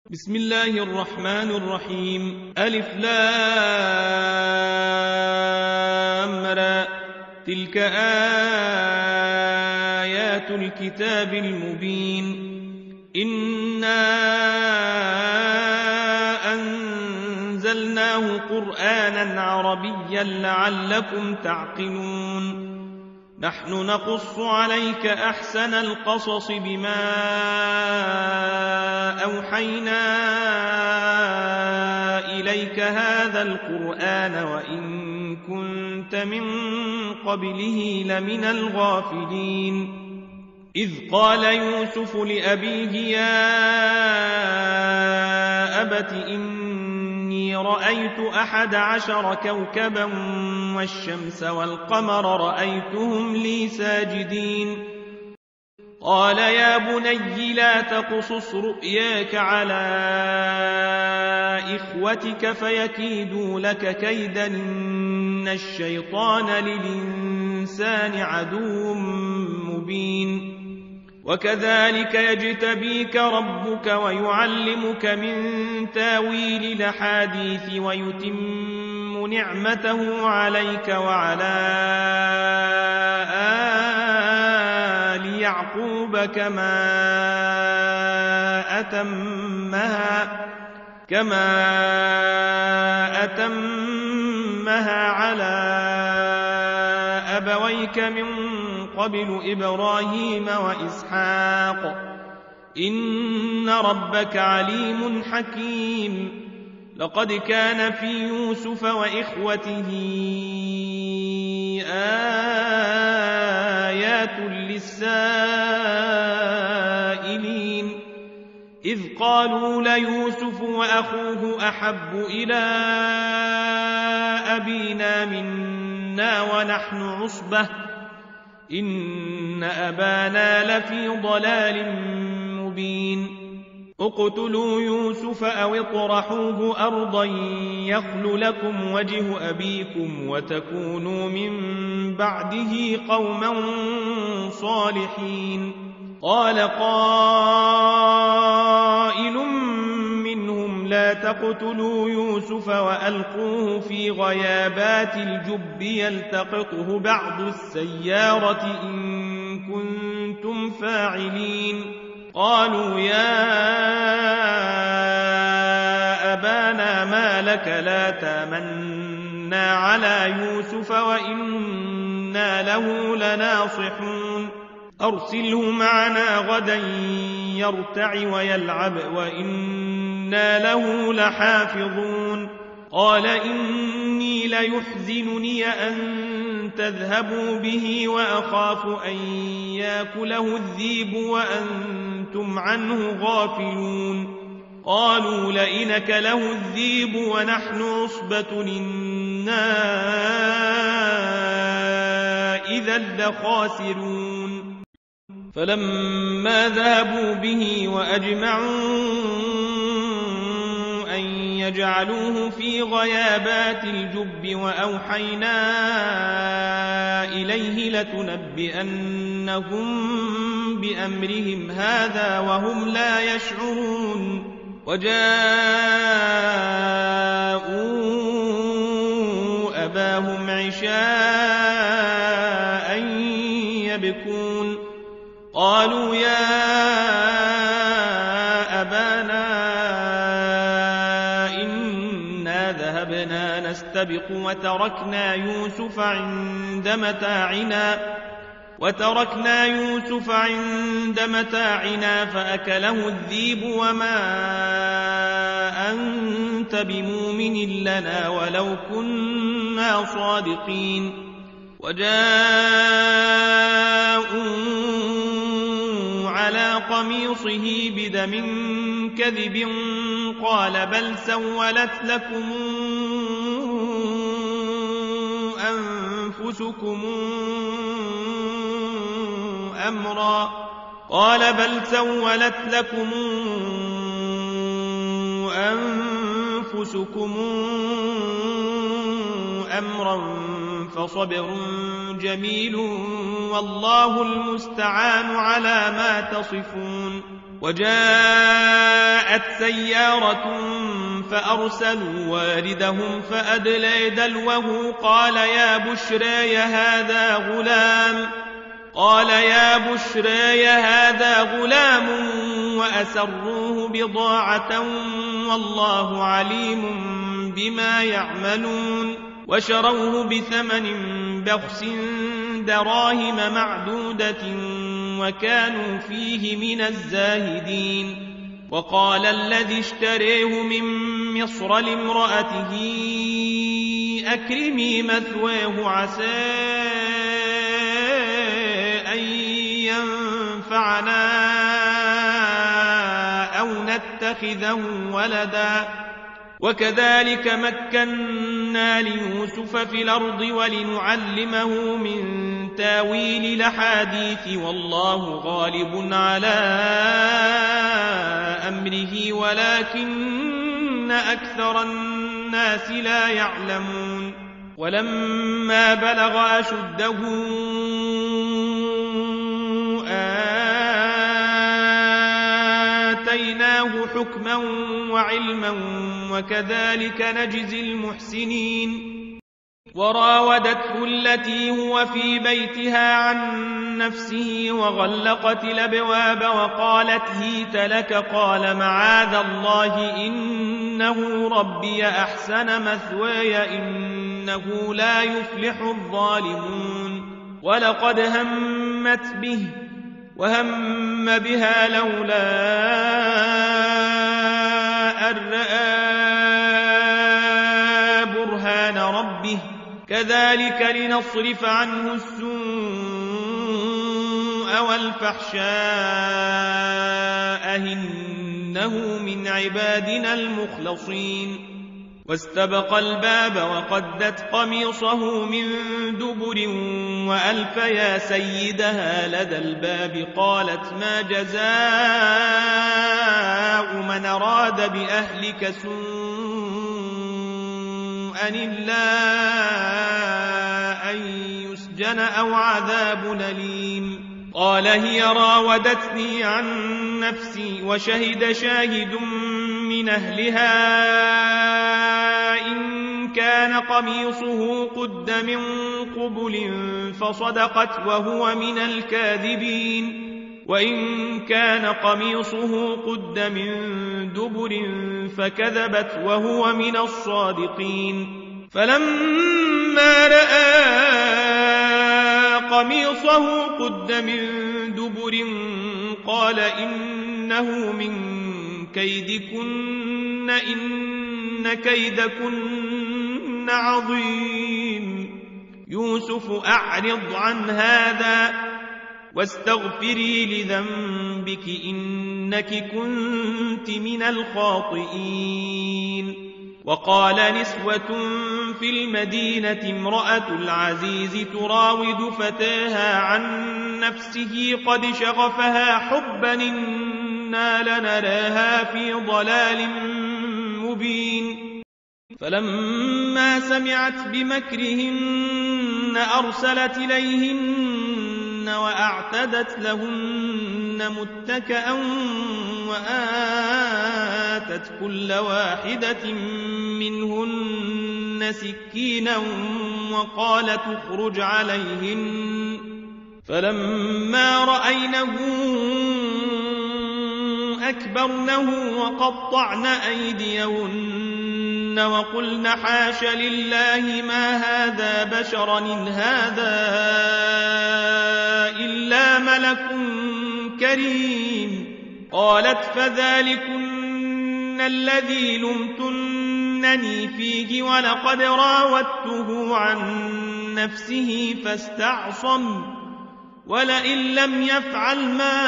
بسم الله الرحمن الرحيم. ألف لام را. تلك آيات الكتاب المبين. إنا أنزلناه قرآنا عربيا لعلكم تعقلون. نحن نقص عليك أحسن القصص بما أوحينا إليك هذا القرآن وإن كنت من قبله لمن الغافلين. إذ قال يوسف لأبيه يا أبت إني رأيت 11 كوكبا والشمس والقمر رأيتهم لي ساجدين. قال يا بني لا تقصص رؤياك على إخوتك فيكيدوا لك كيدا إن الشيطان للإنسان عدو مبين. وكذلك يجتبيك ربك ويعلمك من تاويل الأحاديث ويتم نعمته عليك وعلى آل يعقوب كما أتمها على أبويك من قبل إبراهيم وإسحاق إن ربك عليم حكيم. لقد كان في يوسف وإخوته آيات للسائلين إذ قالوا ليوسف وأخوه أحب إلى أبينا منا ونحن عصبة إن أبانا لفي ضلال مبين. اقتلوا يوسف أو اطرحوه أرضا يخل لكم وجه أبيكم وتكونوا من بعده قوما صالحين. قال قائل منهم لا تقتلوا يوسف وألقوه في غيابات الجب يلتقطه بعض السيارة إن كنتم فاعلين. قالوا يا أبانا ما لك لا تامنا على يوسف وإنا له لناصحون. أرسله معنا غدا يرتع ويلعب وإنا له لحافظون. قال إني ليحزنني أن تذهبوا به وأخاف أن يأكله الذئب وأنتم عنه غافلون. قالوا لئن أكله الذئب ونحن عصبة إنا إذا لخاسرون. فلما ذهبوا به وأجمعوا أن يجعلوه في غيابات الجب وأوحينا إليه لتنبئنهم بأمرهم هذا وهم لا يشعرون. وجاءوا أباهم عشاء يبكون. قالوا يا أبانا إنا ذهبنا نستبق وتركنا يوسف عند متاعنا فأكله الذئب وما أنت بمؤمن لنا ولو كنا صادقين. وجاءوا على قميصه بدم كذب قال بل سولت لكم أنفسكم أمرا فصبر جميل والله المستعان على ما تصفون. وجاءت سيارة فأرسلوا واردهم فأدلى دلوه قال يا بشرى هذا غلام وأسروه بضاعة والله عليم بما يعملون وشروه بثمن بخس دراهم معدودة وكانوا فيه من الزاهدين وقال الذي اشتريه من مصر لامرأته أكرمي مثواه عسى أن ينفعنا أو نتخذه ولدا وكذلك مكنا ليوسف في الأرض ولنعلمه من تاويل الأحاديث والله غالب على أمره ولكن أكثر الناس لا يعلمون ولما بلغ أشده آتيناه حكما وعلما وكذلك نجزي المحسنين وراودته التي هو في بيتها عن نفسه وغلقت الأبواب وقالت هيت لك قال معاذ الله إنه ربي أحسن مثواي إنه لا يفلح الظالمون ولقد همت به وهم بها لولا أن رأى برهان ربه كذلك لنصرف عنه السوء والفحشاء إنه من عبادنا المخلصين واستبق الباب وقدت قميصه من دبر وألف يا سيدها لدى الباب قالت ما جزاء من أراد بأهلك سوءا إلا أن يسجن أو عذاب أليم قال هي راودتني عن نفسي وشهد شاهد من أهلها إن كان قميصه قد من قبل فصدقت وهو من الكاذبين وإن كان قميصه قد من دبر فكذبت وهو من الصادقين فلما رأى قميصه قد من دبر قال إنه من كيدكن إن كيدكن عظيم يوسف أعرض عن هذا واستغفري لذنبك إنك كنت من الخاطئين وقال نسوة في المدينة امرأة العزيز تراود فتاها عن نفسه قد شغفها حبا إنا لنراها في ضلال مبين فلما سمعت بمكرهن أرسلت إليهن وأعتدت لهن متكئا وآتت كل واحدة منهن سكينا وقالت اخرج عليهن فلما رأينه أكبرنه وقطعن أيديهن وقلن حاش لله ما هذا بشرا إن هذا إلا ملك كريم قالت فذلكن الذي لمتنني فيه ولقد راودته عن نفسه فاستعصم ولئن لم يفعل ما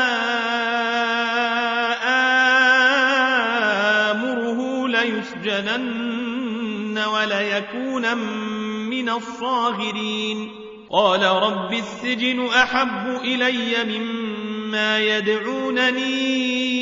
آمره ليسجنن وليكون من الصاغرين قال رب السجن أحب إلي مما يدعونني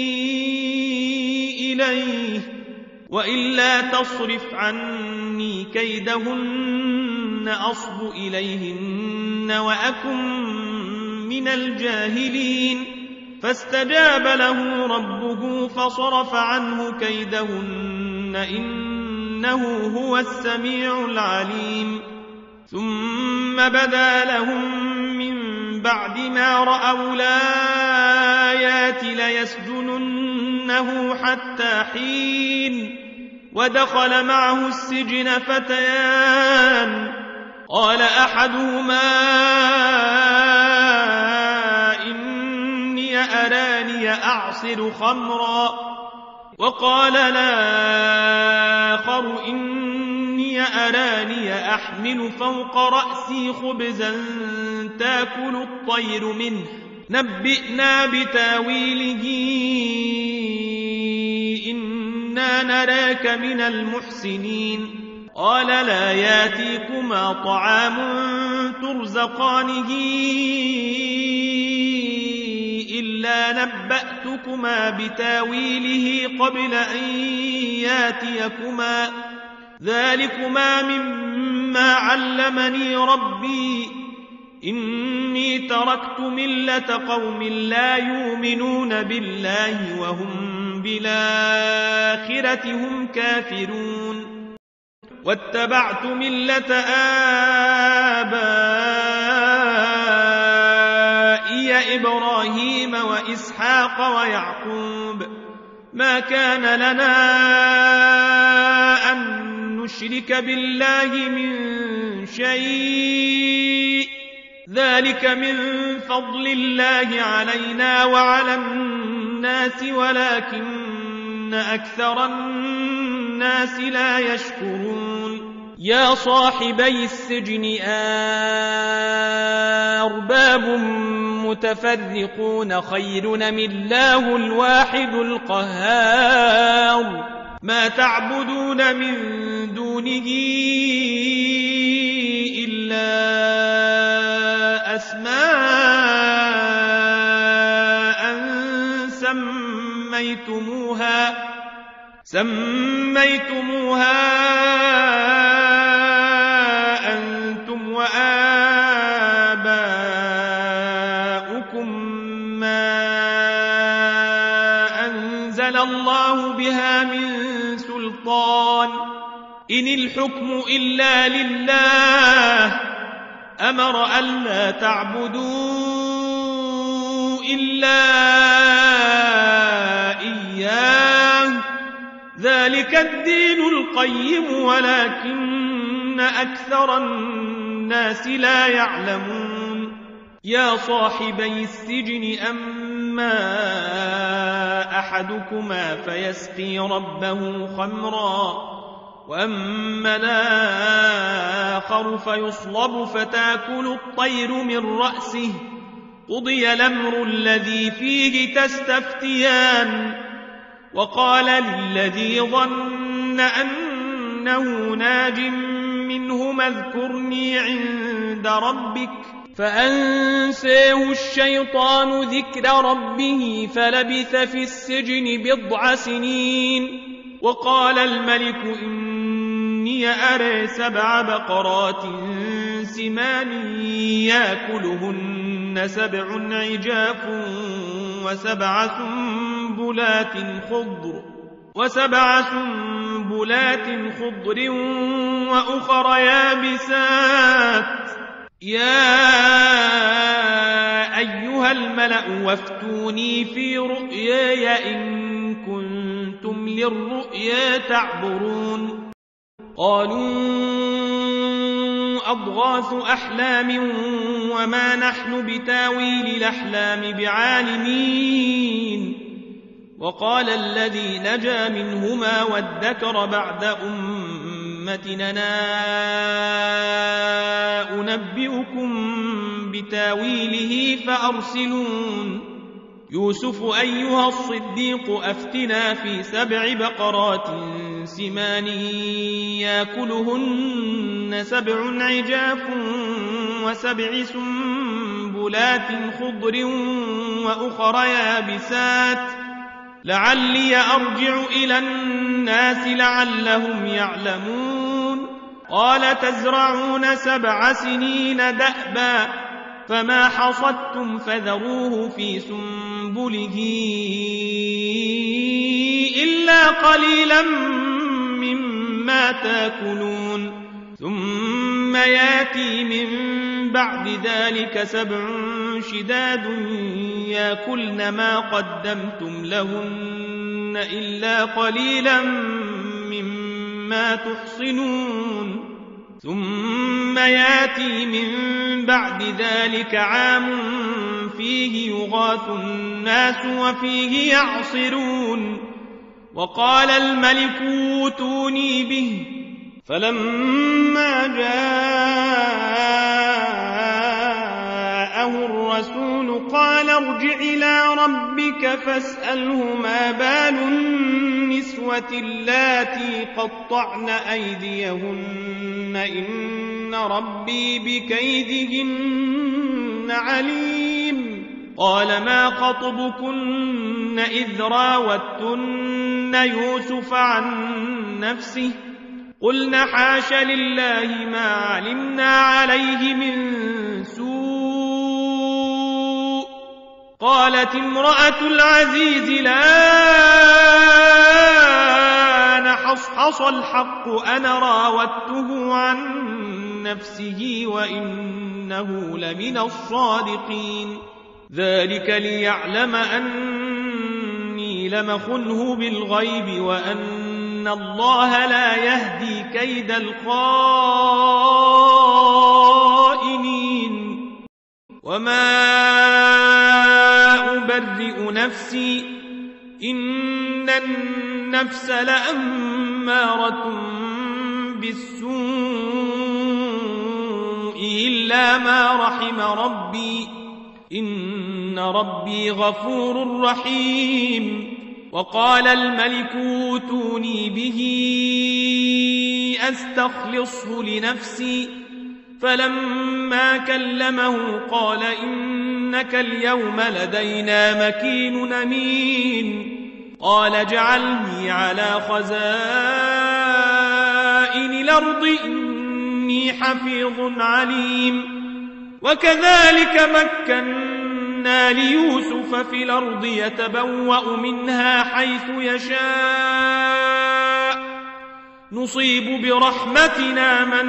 إليه وإلا تصرف عني كيدهن أصب إليهن وأكن من الجاهلين فاستجاب له ربه فصرف عنه كيدهن إنه هو السميع العليم ثم بدا لهم من بعد ما رأوا الآيات ليسجننه حتى حين ودخل معه السجن فتيان قال أحدهما إني أراني أعصر خمرا وقال الآخر إني أراني أحمل فوق رأسي خبزا تأكل الطير منه نبئنا بتاويله إنا نراك من المحسنين قال لا ياتيكما طعام ترزقانه إلا نبأتكما بتاويله قبل أن ياتيكما ذلكما مما علمني ربي إني تركت ملة قوم لا يؤمنون بالله وهم بالآخرة هم كافرون واتبعت ملة آبائي إبراهيم وإسحاق ويعقوب ما كان لنا أن نشرك بالله من شيء ذلك من فضل الله علينا وعلى الناس ولكن أكثر الناس لا يشكرون يا صاحبي السجن أرباب متفرقون خير أم الله الواحد القهار ما تعبدون من دونه إلا أسماء سميتموها أنتم وآباؤكم ما أنزل الله بها من سلطان إن الحكم إلا لله أمر ألا تعبدوا إلا إياه ذلك الدين القيم ولكن أكثر الناس لا يعلمون يا صاحبي السجن أما أحدكما فيسقي ربه خمرا وأما الآخر فيصلب فتأكل الطير من رأسه قضي الأمر الذي فيه تستفتيان وقال للذي ظن أنه ناج منهما اذكرني عند ربك فأنساه الشيطان ذكر ربه فلبث في السجن 9 سنين وقال الملك إني أرى 7 بقرات سمان يأكلهن 7 عجاف وسبع سنبلات خضر وأخر يابسات يا أيها الملأ وافتوني في رؤياي إن كنتم للرؤيا تعبرون قالوا أضغاث أحلام وما نحن بتاويل الأحلام بعالمين وقال الذي نجا منهما وادكر بعد أمتنا أنبئكم بتاويله فأرسلون يوسف أيها الصديق أفتنا في 7 بقرات سمان يأكلهن 7 عجاف و7 سنبلات خضر وأخر يابسات لعلي أرجع إلى الناس لعلهم يعلمون قال تزرعون 7 سنين دأبا فما حصدتم فذروه في سنبله سنبله إلا قليلا مما تاكلون ثم ياتي من بعد ذلك 7 شداد ياكلن ما قدمتم لهن إلا قليلا مما تحصنون ثم ياتي من بعد ذلك عام فيه يغاث الناس وفيه يعصرون وقال الملك اوتوني به فلما جاءه الرسول قال ارجع إلى ربك فاسأله ما بال النسوة اللاتي قطعن أيديهن إن ربي بكيدهن عليم قال ما خطبكن إذ راوتن يوسف عن نفسه قلنا حاش لله ما علمنا عليه من سوء قالت امرأة العزيز الآن حصحص الحق أنا راودته عن نفسه وإنه لمن الصادقين ذلك ليعلم أني لم أخنه بالغيب وأن الله لا يهدي كيد الخائنين وما أبرئ نفسي إن النفس لأمارة بالسوء إلا ما رحم ربي إن ربي غفور رحيم وقال الملك اوتوني به أستخلصه لنفسي فلما كلمه قال إنك اليوم لدينا مكين أمين قال اجعلني على خزائن الأرض إني حفيظ عليم وكذلك مكنا ليوسف في الأرض يتبوأ منها حيث يشاء نصيب برحمتنا من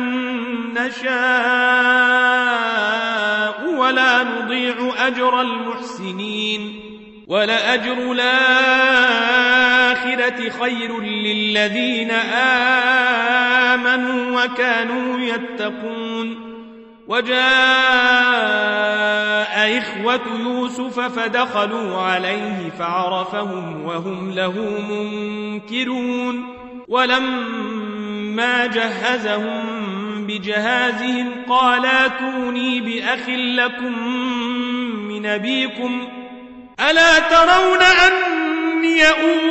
نشاء ولا نضيع أجر المحسنين ولأجر الآخرة خير للذين آمنوا وكانوا يتقون وجاء إخوة يوسف فدخلوا عليه فعرفهم وهم له منكرون ولما جهزهم بجهازهم قال اتوني بأخ لكم من أبيكم ألا ترون أني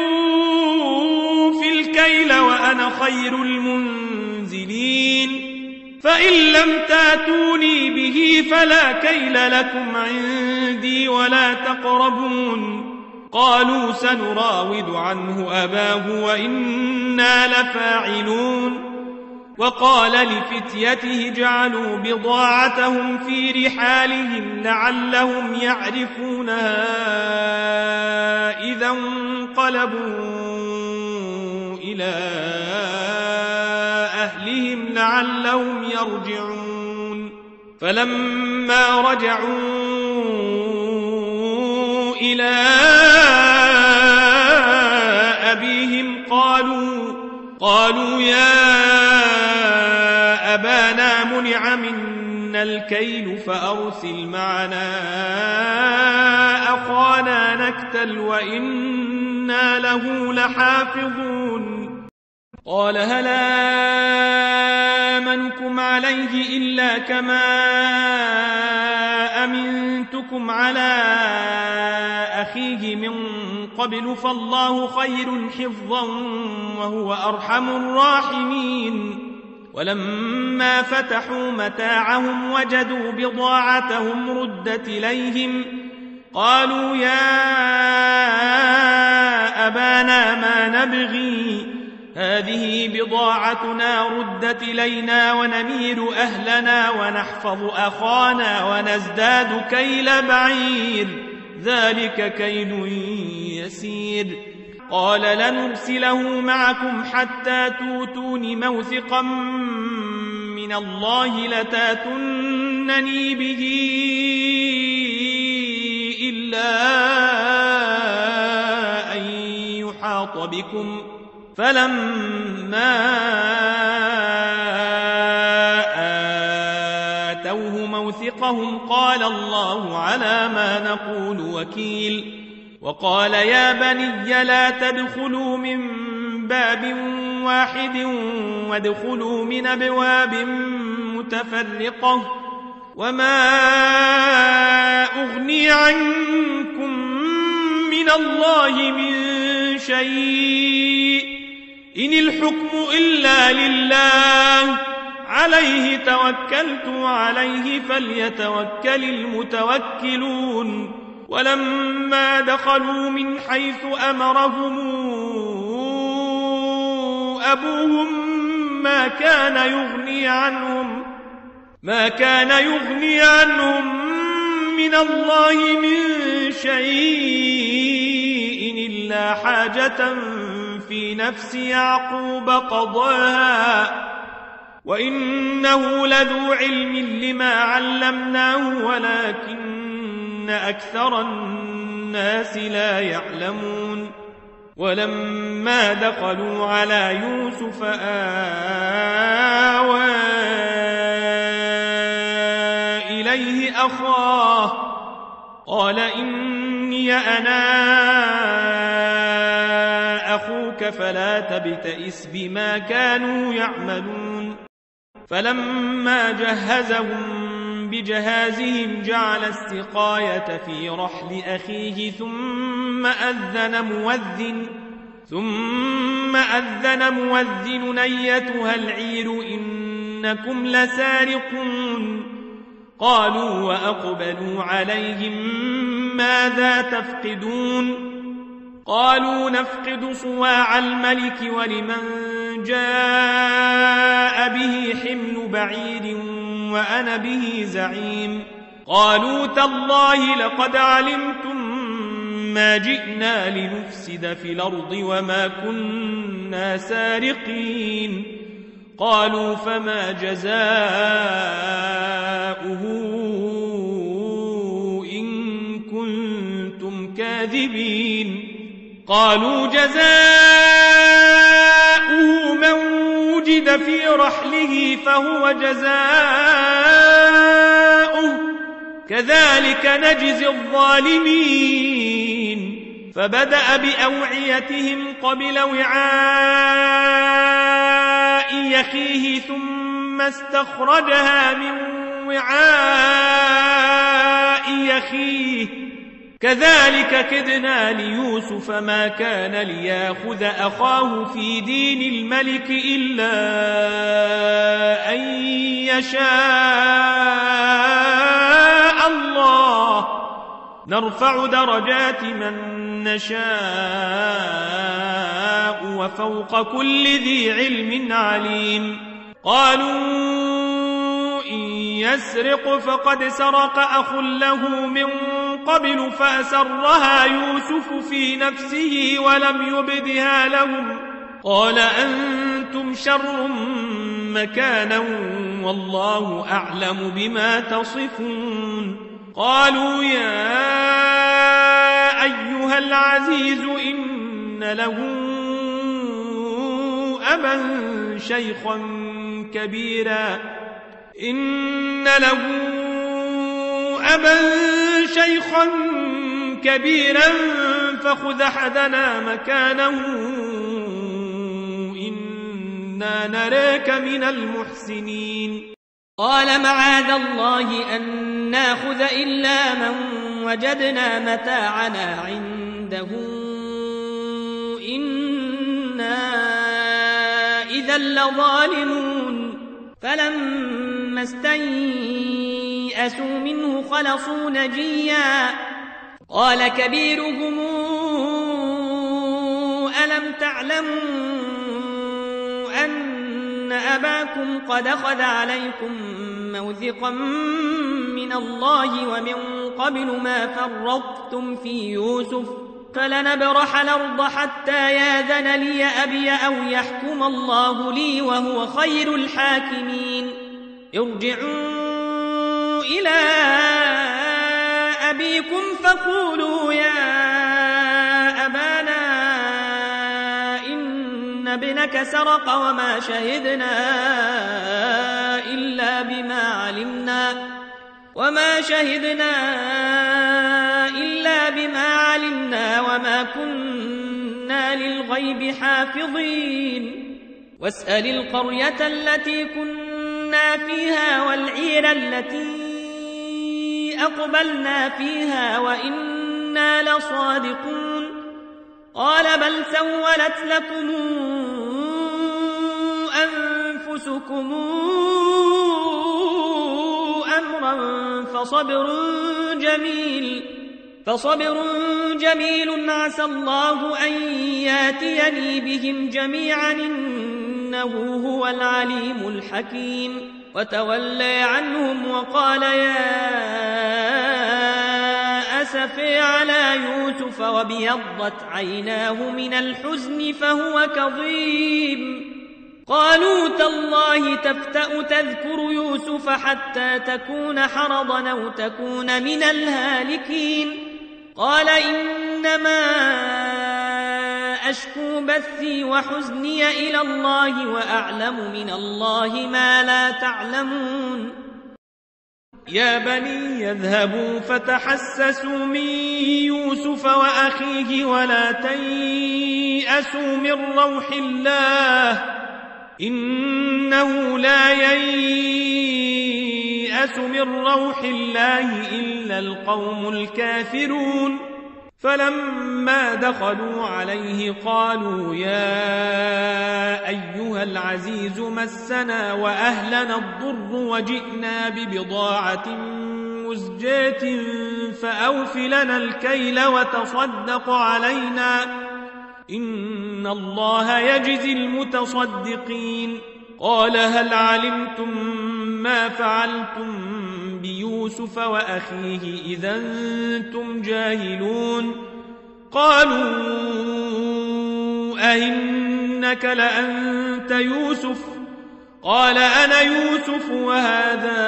أوفي الكيل وأنا خير المنزلين فإن لم تاتوني به فلا كيل لكم عندي ولا تقربون قالوا سنراود عنه أباه وإنا لفاعلون وقال لفتيته جعلوا بضاعتهم في رحالهم لعلهم يعرفونها إذا انقلبوا إلى أهلهم لعلهم يرجعون فلما رجعوا إلى أبيهم قالوا يا أبانا منع منا الكيل فأرسل معنا أخانا نكتل وإنا له لحافظون قال هل آمنكم عليه إلا كما أمنتكم على أخيه من قبل فالله خير حفظا وهو أرحم الراحمين ولما فتحوا متاعهم وجدوا بضاعتهم ردت إليهم قالوا يا أبانا ما نبغي هذه بضاعتنا ردت إلينا ونمير أهلنا ونحفظ أخانا ونزداد كيل بعير ذلك كيد يسير. قال لنرسله معكم حتى توتون موثقا من الله لتاتونني به إلا أن يحاط بكم. فلما آتوه موثقهم قال الله على ما نقول وكيل. وقال يا بني لا تدخلوا من باب واحد وادخلوا من أبواب متفرقة وما أغني عنكم من الله من شيء إن الحكم إلا لله عليه توكلت وعليه فليتوكل المتوكلون. ولما دخلوا من حيث أمرهم أبوهم ما كان يغني عنهم من الله من شيء إلا حاجة في نفس يعقوب قضاها وإنه لذو علم لما علمناه ولكن أكثر الناس لا يعلمون. ولما دخلوا على يوسف آوى إليه أخاه قال إني أنا أخوك فلا تبتئس بما كانوا يعملون. فلما جهزهم بجهازهم جعل السقاية في رحل أخيه ثم أذن مؤذن أيتها العير إنكم لسارقون. قالوا وأقبلوا عليهم ماذا تفقدون؟ قالوا نفقد صواع الملك ولمن جاء به حمل بعير وأنا به زعيم. قالوا تالله لقد علمتم ما جئنا لنفسد في الأرض وما كنا سارقين. قالوا فما جزاؤه إن كنتم كاذبين؟ قالوا جزاؤه من وجد في رحله فهو جزاؤه كذلك نجزي الظالمين. فبدأ بأوعيتهم قبل وعاء يخيه ثم استخرجها من وعاء يخيه كذلك كدنا ليوسف ما كان ليأخذ أخاه في دين الملك إلا أن يشاء الله نرفع درجات من نشاء وفوق كل ذي علم عليم. قالوا إن يسرق فقد سرق أخ له من قبل فأسرها يوسف في نفسه ولم يبدها لهم قال أنتم شر مكانا والله أعلم بما تصفون. قالوا يا أيها العزيز إن له أبا شيخا كبيرا فخذ أحدنا مكانه إنا نراك من المحسنين. قال معاذ الله أن ناخذ إلا من وجدنا متاعنا عنده إنا إذا لظالمون. فلما استيئسوا منه خلصوا نجيا قال كبيرهم ألم تعلموا أن أباكم قد أخذ عليكم موثقا من الله ومن قبل ما فرطتم في يوسف فلنبرح الأرض حتى يأذن لي أبي أو يحكم الله لي وهو خير الحاكمين ارجعوا إلى أبيكم فقولوا يا أبانا إن ابنك سرق وما شهدنا إلا بما علمنا وما كنا للغيب حافظين واسأل القرية التي كنا فيها والعير التي أقبلنا فيها وإنا لصادقون قال بل سولت لكم أنفسكم أمرا فصبر جميل عسى الله أن ياتيني بهم جميعا إنه هو العليم الحكيم وتولى عنهم وقال يا أسفي على يوسف وابيضت عيناه من الحزن فهو كظيم قالوا تالله تفتأ تذكر يوسف حتى تكون حرضا أو تكون من الهالكين قال إنما أشكو بثي وحزني إلى الله وأعلم من الله ما لا تعلمون يا بني يذهبوا فتحسسوا من يوسف وأخيه ولا تيأسوا من روح الله إنه لا ييأس من روح الله إلا القوم الكافرون فلما دخلوا عليه قالوا يا أيها العزيز مسنا وأهلنا الضر وجئنا ببضاعة مزجاة فأوف لنا الكيل وتصدق علينا إن الله يجزي المتصدقين قال هل علمتم ما فعلتم بيوسف وأخيه إذا أنتم جاهلون قالوا أئنك لأنت يوسف قال أنا يوسف وهذا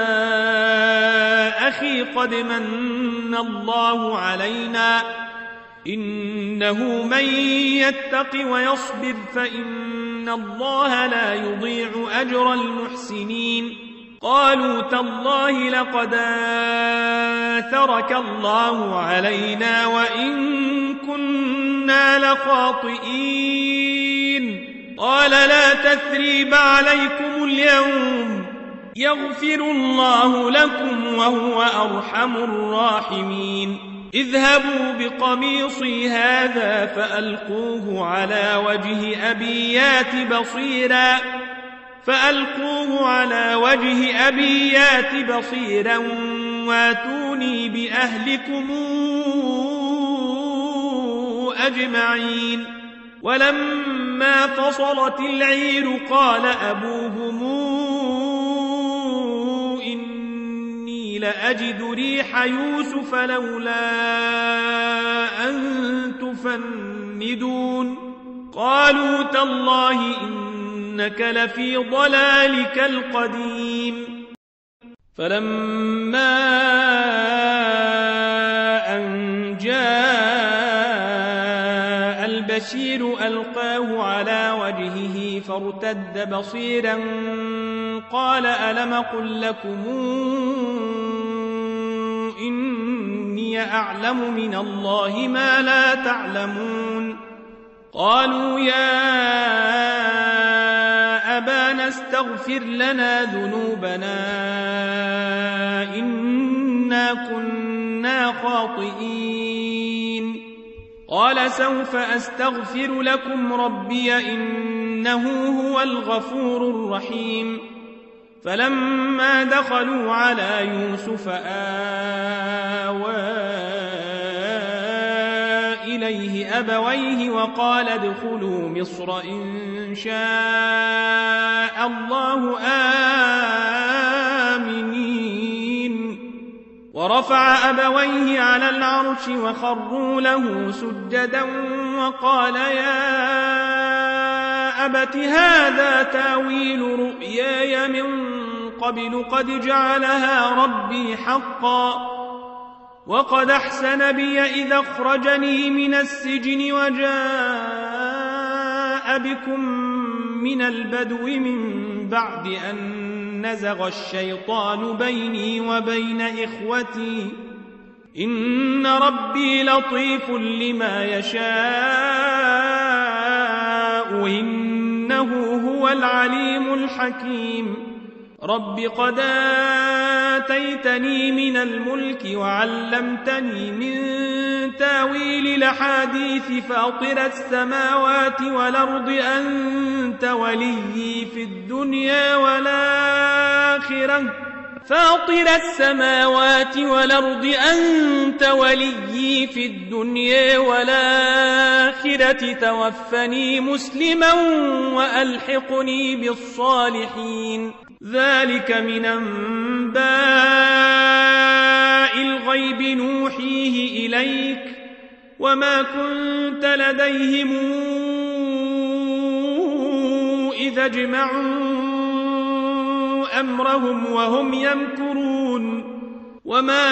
أخي قد من الله علينا إنه من يتق ويصبر فإن الله لا يضيع أجر المحسنين قالوا تالله لقد آثرك الله علينا وإن كنا لخاطئين قال لا تثريب عليكم اليوم يغفر الله لكم وهو أرحم الراحمين اذهبوا بقميصي هذا فألقوه على وجه أبي يات بصيرا واتوني بأهلكم أجمعين ولما فصلت العير قال أبوهم إني لأجد ريح يوسف لولا أن تفندون قالوا تالله إنك لفي ضلالك القديم فلما أن جاء البشير ألقاه على وجهه فارتد بصيرا قال ألم قل لكم إني أعلم من الله ما لا تعلمون قالوا يا أبانا استغفر لنا ذنوبنا إنا كنا خاطئين قال سوف أستغفر لكم ربي إنه هو الغفور الرحيم فلما دخلوا على يوسف آوى إليه أبويه وقال ادخلوا مصر إن شاء الله آمنين ورفع أبويه على العرش وخروا له سجدا وقال يا أبت هذا تاويل رؤياي من قبل قد جعلها ربي حقا وقد أحسن بي إذا أخرجني من السجن وجاء بكم من البدو من بعد أن نزغ الشيطان بيني وبين إخوتي إن ربي لطيف لما يشاء إنه هو العليم الحكيم رب قد آتيتني من الملك وعلمتني من تاويل الأحاديث فاطر السماوات والأرض أنت وليي في الدنيا والآخرة فاطر السماوات والأرض أنت وليي في الدنيا والآخرة توفني مسلما وألحقني بالصالحين ذلك من أنباء الغيب نوحيه إليك وما كنت لديهم إذا اجمعوا أمرهم وهم يمكرون وما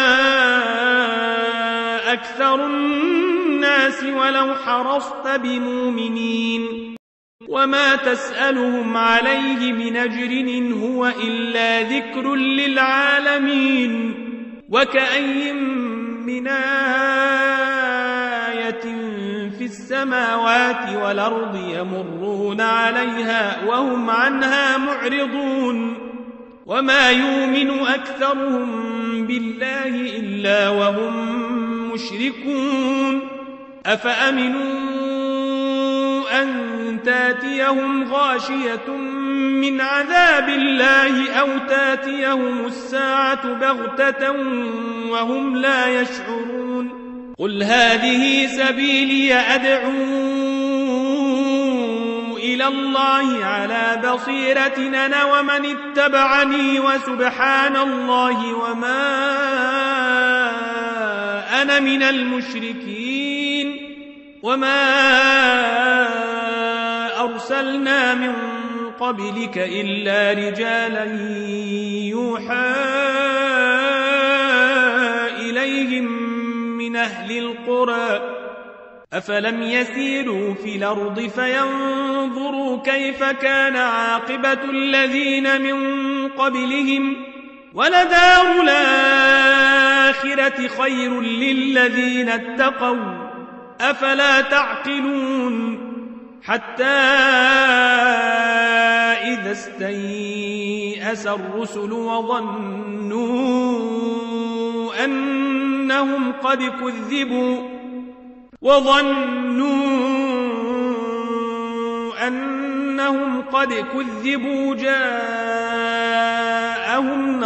أكثر الناس ولو حرصت بمؤمنين وما تسألهم عليه من أجر إن هو إلا ذكر للعالمين وكأي من آية في السماوات والأرض يمرون عليها وهم عنها معرضون وما يؤمن أكثرهم بالله إلا وهم مشركون أفأمنوا أن تاتيهم غاشية من عذاب الله أو تاتيهم الساعة بغتة وهم لا يشعرون قل هذه سبيلي أدعو إلى الله على بصيرة أنا ومن اتبعني وسبحان الله وما أنا من المشركين وما أرسلنا من قبلك إلا رجالا يوحى إليهم من أهل القرى أفلم يسيروا في الأرض فينظروا كيف كان عاقبة الذين من قبلهم ولدار الآخرة خير للذين اتقوا أفلا تعقلون حتى إذا استيأس الرسل وظنوا أنهم قد كذبوا جاءهم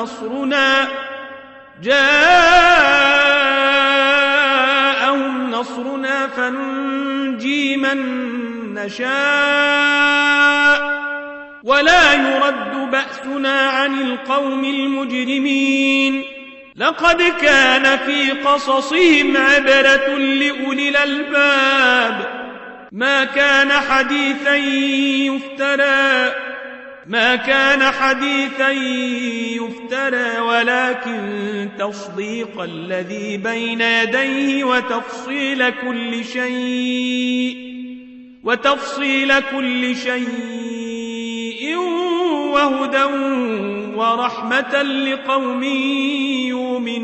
نصرنا فننجي من نشاء ولا يرد بأسنا عن القوم المجرمين لقد كان في قصصهم عبرة لأولي الألباب ما كان حديثا يفترى ولكن تصديق الذي بين يديه وتفصيل كل شيء وهدى ورحمة لقوم يؤمنون